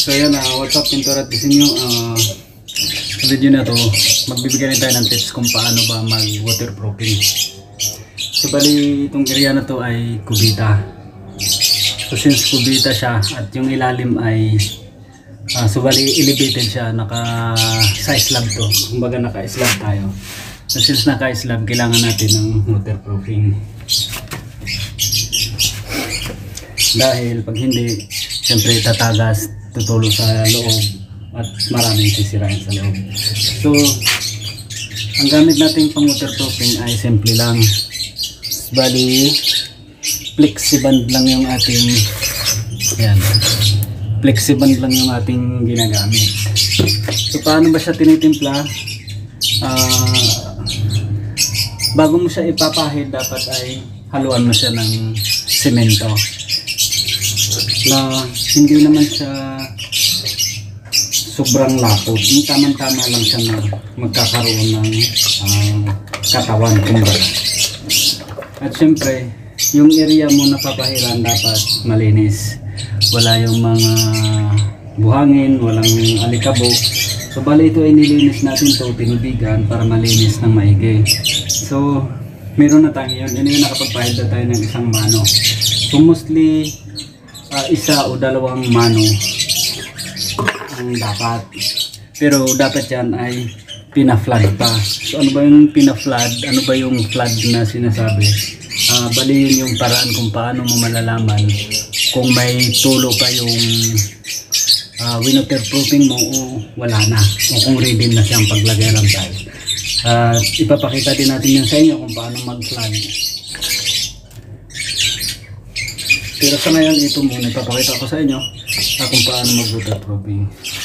So yan, what's up Pintor at Disenyo. Sa video na to, magbibigay rin tayo ng tips kung paano ba mag waterproofing. So bali itong area na to ay kubita. So since kubita siya at yung ilalim ay so bali elevated siya, sa slab to. Kumbaga naka-slab tayo. So since naka-slab, kailangan natin ng waterproofing. Dahil pag hindi, siyempre tatagas, tutulo sa loob at maraming sisirain sa loob. So ang gamit nating pang waterproofing ay simple lang. Bali flexiband lang yung ating flexiband lang yung ating ginagamit. So paano ba siya tinitimpla? Bago mo siya ipapahid, dapat ay haluan mo siya ng semento na hindi naman siya sobrang lapot. Yung tamang-tama lang siya na magkakaroon ng katawan, kumbaga. At syempre, yung area mo na papahiran dapat malinis. Wala yung mga buhangin, walang alikabok. So bali ito ay nilinis natin to, tinubigan para malinis ng maigi. So meron na tayo yun. Yun yung nakapagpahid na tayo ng isang mano. So mostly isa o dalawang mano ang dapat, pero dapat yan ay pina-flood pa. So ano ba yung pina-flood? Ano ba yung flood na sinasabi? Bali yun yung paraan kung paano mo malalaman kung may tulo pa yung waterproofing mo o wala na, o kung ready na siyang paglagay ng tiles. Ipapakita din natin yun sa inyo kung paano mag-flood. Pero sa ngayon, ito muna ipapakita ko sa inyo kung paano mag-waterproofing.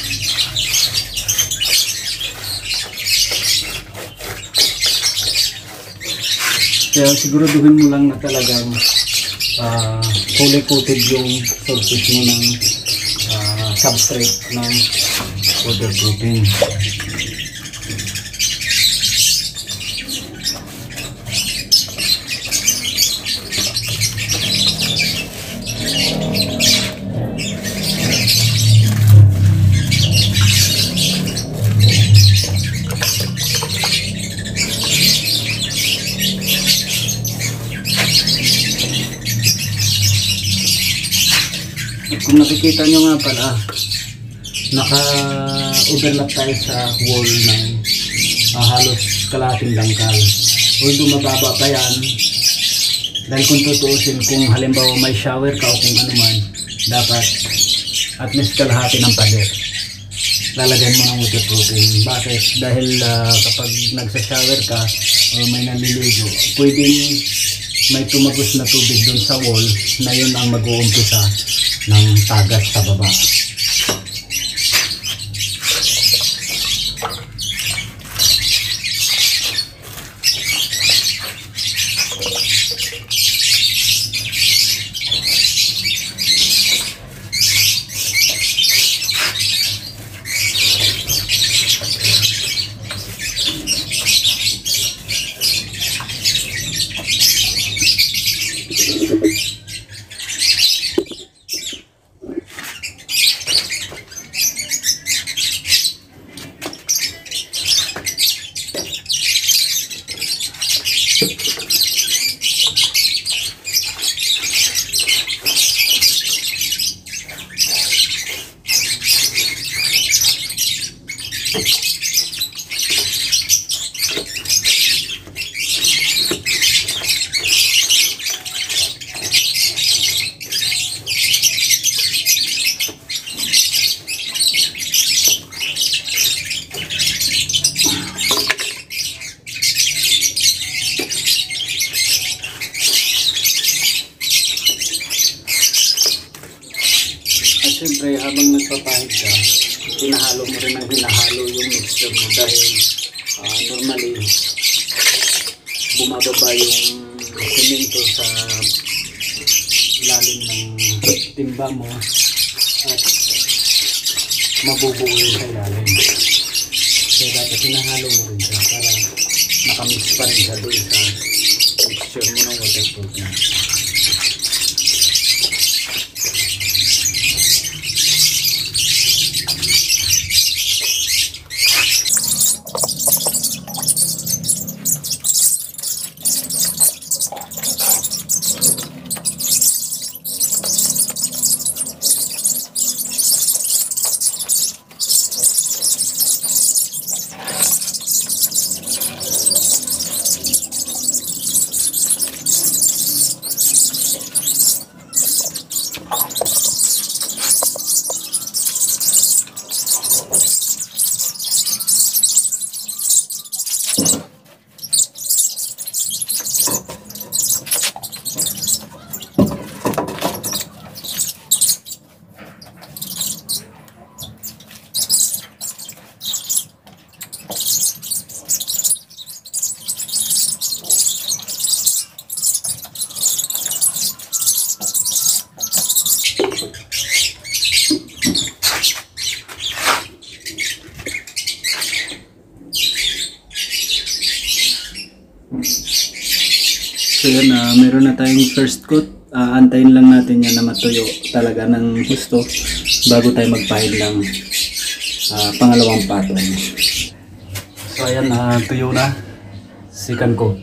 Kaya siguraduhin mo lang na talagang fully coated yung surface mo ng substrate ng waterproofing. Kung nakikita nyo nga pala, naka-overlap tayo sa wall ng halos kalahating dangkal. Although mababa pa yan, dahil kung tutuusin, kung halimbawa may shower ka o kung ano man, dapat at least kalahati ng pader lalagyan mo ng waterproofing. Bakit? Dahil kapag nagsa-shower ka o may naliligo, pwedeng may tumagos na tubig dun sa wall na yun ang mag-uumpisa ng tagas sa baba. Siyempre, habang nagpapahid ka, hinahalo mo rin ang hinahalo yung mixture mo dahil normally bumababa yung semento sa ilalim ng timba mo at mabubuo yung sa ilalim. So dapat hinahalo mo rin siya para nakamix pa rin siya doon sa mixture mo ng waterproofing. So yun, meron na tayong first coat. Antayin lang natin yan na matuyo talaga ng gusto bago tayo magpahid ng pangalawang patong. So ayan, tuyo na. Second coat.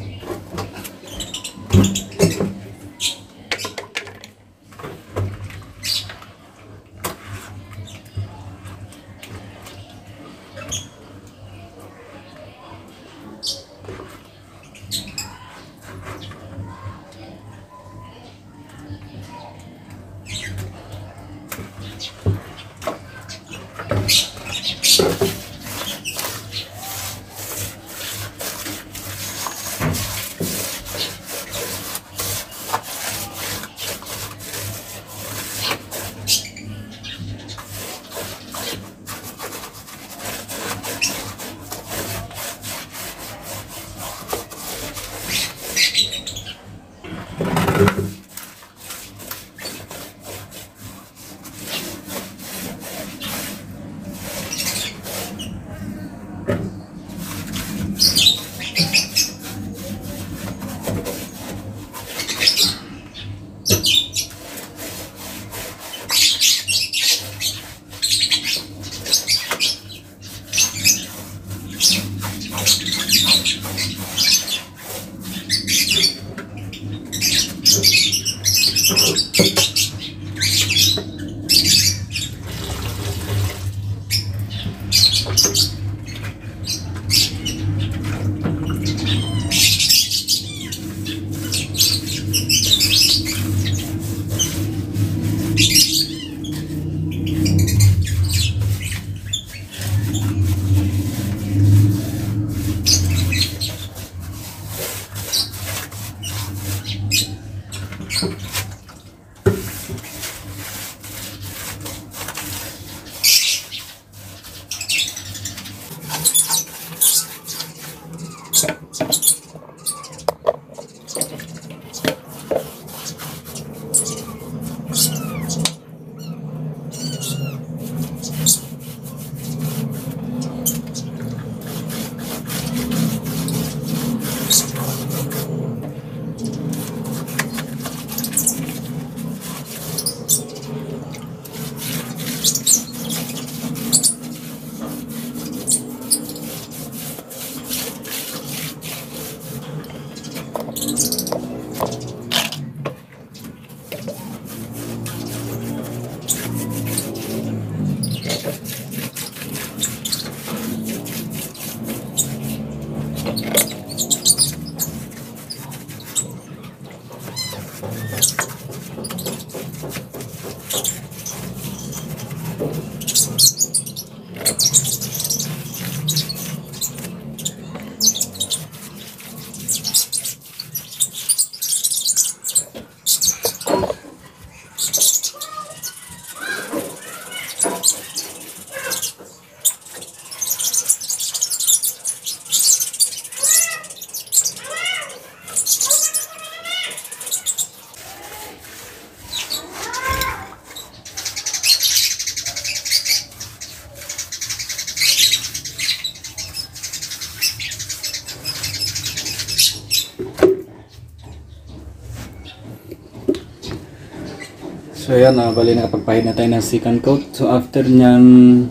So yan, bali nakapagpahid na tayo ng second coat. So after nyan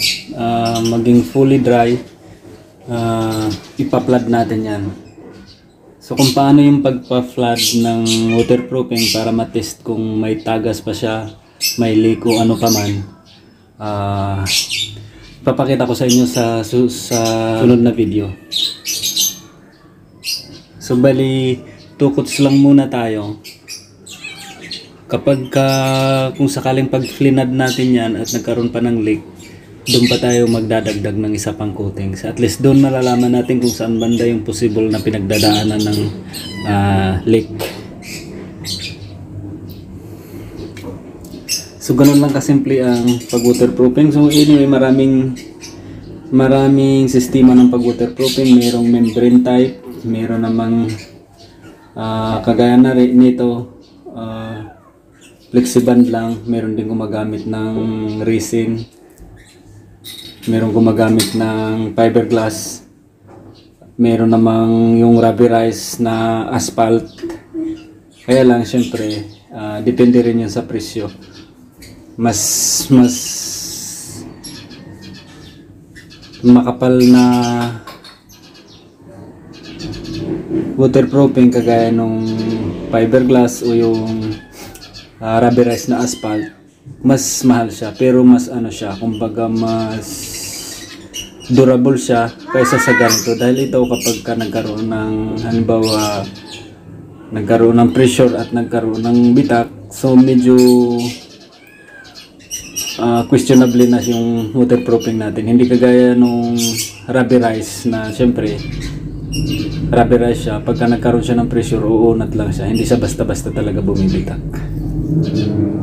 maging fully dry, ipa-flood natin yan. So kung paano yung pagpa-flood ng waterproofing para matest kung may tagas pa siya, may leak o ano pa man, papakita ko sa inyo sa sunod na video. So bali 2 coats lang muna tayo. Kapag kung sakaling pag-flinad natin yan at nagkaroon pa ng leak, doon pa tayo magdadagdag ng isa pang coatings. At least doon malalaman natin kung saan banda yung possible na pinagdadaanan ng leak. So ganun lang kasimple ang pag-waterproofing. So anyway, maraming sistema ng pag-waterproofing. Merong membrane type, meron namang kagaya na rin nito, flexiband lang. Meron din gumagamit ng resin, meron gumagamit ng fiberglass, meron namang yung rubberized na asphalt. Kaya lang syempre depende rin yun sa presyo. Mas makapal na waterproofing kagaya nung fiberglass o yung rubberized na asphalt, mas mahal siya, pero mas ano siya, kumbaga mas durable siya kaysa sa ganito. Dahil ito kapag ka nagkaroon ng halimbawa nagkaroon ng pressure at nagkaroon ng bitak, so medyo questionable na yung waterproofing natin. Hindi kagaya nung rubberized na syempre rubberized siya, pagka nagkaroon siya ng pressure uunat lang siya, hindi siya basta-basta talaga bumibitak.